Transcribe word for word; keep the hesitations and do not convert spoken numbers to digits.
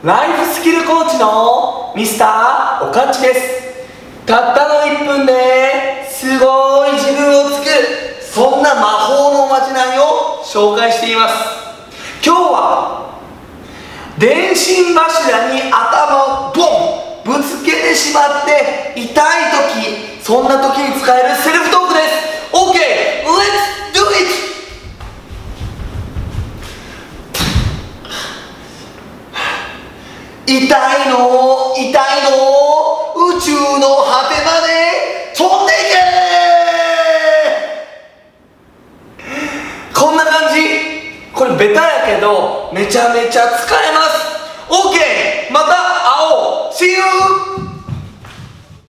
ライフスキルコーチのミスターおかっちです。たったのいっぷんですごい自分を作る、そんな魔法のおまじないを紹介しています。今日は電信柱に頭をボンぶつけてしまって痛い時、そんな時に使えるセルフトークです。 OK! Let's do it! 痛いの痛いの宇宙の果てまで飛んでいけ。こんな感じ。これベタやけどめちゃめちゃ使えます。